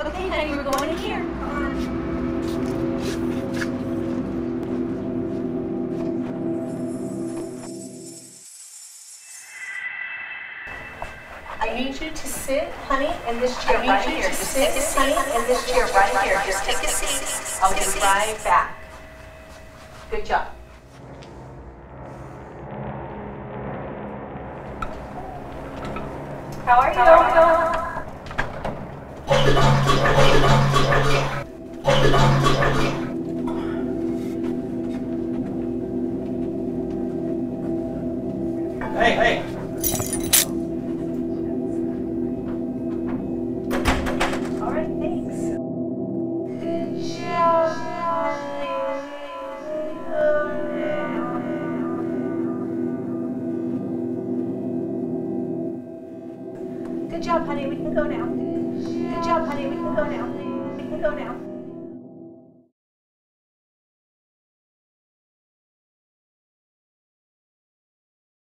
Okay, honey, we're going in here. Come on. I need you to sit, honey, in this chair right here. Just sit, honey, in this chair right here. Just take a seat. I'll be right back. Good job. How are you? Hey! All right, thanks. Good job. Good job, honey. We can go now. Good job, honey. We can go now. We can go now.